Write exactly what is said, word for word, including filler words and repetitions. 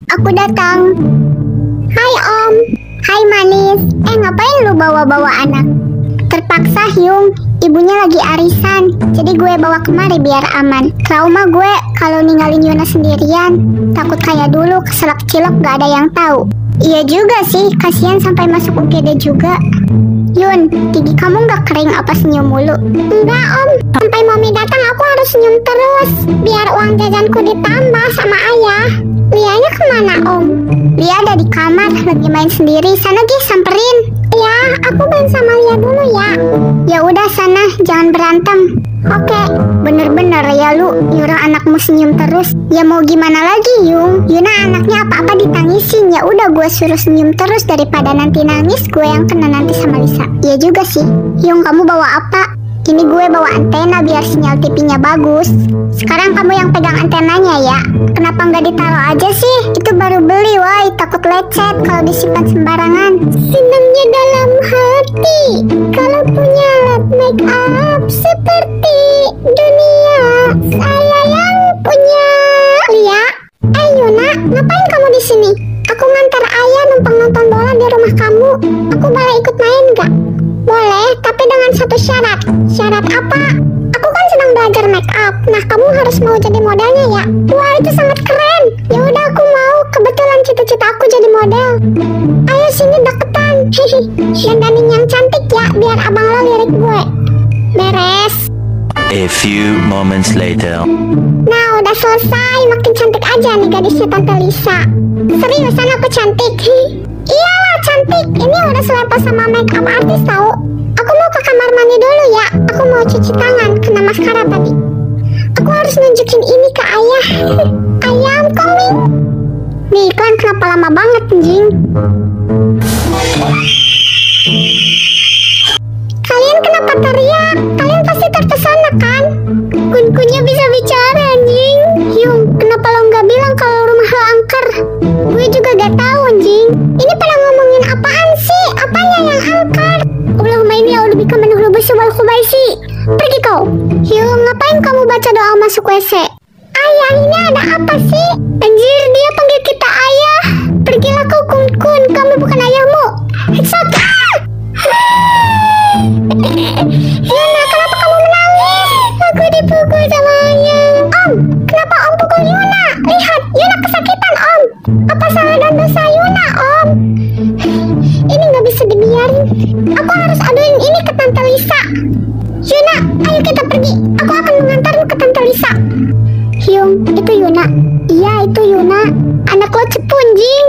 aku datang. Hai Om. Hai Manis. Eh ngapain lu bawa-bawa anak? Terpaksa Hyung, ibunya lagi arisan. Jadi gue bawa kemari biar aman. Trauma gue kalau ninggalin Yuna sendirian. Takut kayak dulu keselak cilok gak ada yang tahu. Iya juga sih, kasihan sampai masuk U G D juga. Yun, gigi kamu gak kering apa senyum mulu? Enggak Om, sampai Mami datang aku harus senyum terus biar uang jajanku ditambah sama ayah. Lianya kemana Om? Lia ada di kamar, lagi main sendiri. Sana Gi, samperin. Ya, aku main sama Lia dulu ya. Ya udah sana, jangan berantem. Oke, bener-bener ya lu nyuruh anakmu senyum terus. Ya mau gimana lagi Yung? Yuna anaknya apa-apa ditangisin. Ya udah gue suruh senyum terus daripada nanti nangis gue yang kena nanti sama Lisa. Ya juga sih. Yung, kamu bawa apa? Ini gue bawa antena biar sinyal T V-nya bagus. Sekarang kamu yang pegang antenanya ya. Kenapa nggak ditaruh aja sih? Itu baru beli, woi. Takut lecet kalau disimpan sembarangan. Senangnya dalam hati kalau punya alat make up seperti dunia. Saya yang punya. Lia, eh Yuna, ngapain kamu di sini? Aku ngantar ayah numpang nonton bola di rumah kamu. Aku boleh ikut main nggak? Boleh, tapi dengan satu syarat. Syarat apa? Aku kan sedang belajar make up. Nah, kamu harus mau jadi modelnya ya. Wah, itu sangat keren. Ya udah aku mau. Kebetulan cita-cita aku jadi model. Ayo sini deketan. Hehe. Dandanin yang cantik ya, biar abang lo lirik gue. Beres. A few moments later. Nah, udah selesai. Makin cantik aja nih gadisnya Tante Lisa. Seriusan aku cantik? Iyalah cantik. Ini udah selepas sama make up artis tahu. Aku mau ke kamar mandi dulu ya. Aku mau cuci tangan kena maskara tadi. Aku harus nunjukin ini ke ayah. Ayah, I'm coming. Nih iklan kenapa lama banget anjing? Kalian kenapa teriak? Kalian pasti terpesona kan? Kun-kunnya bisa bicara anjing. Hyung, kenapa lo nggak bilang kalau rumah lo angker? Gue juga gak tahu anjing. Ini pada ngomongin apaan sih? Apanya yang angker? Allahumma inni a'udzubika min hulubusi wal khubaisi. Pergi kau. Hyung, ngapain kamu baca doa masuk W C? Ayah, ini ada apa sih? Anjir, dia panggil kita ayah. Pergilah kau kun-kun, kami bukan ayahmu. Headshot. Yuna, kenapa kamu menangis? Aku dipukul sama ayah. Om, kenapa Om pukul Yuna? Lihat, Yuna kesakitan Om. Apa salah dan dosa Yuna Om? Ini gak bisa dibiarin. Aku harus aduin ini ke Tante Lisa. Yuna, ayo kita pergi. Aku akan mengantarmu ke Tante Lisa. Hyung, itu Yuna. Iya, itu Yuna. Anak lo cepu anjing.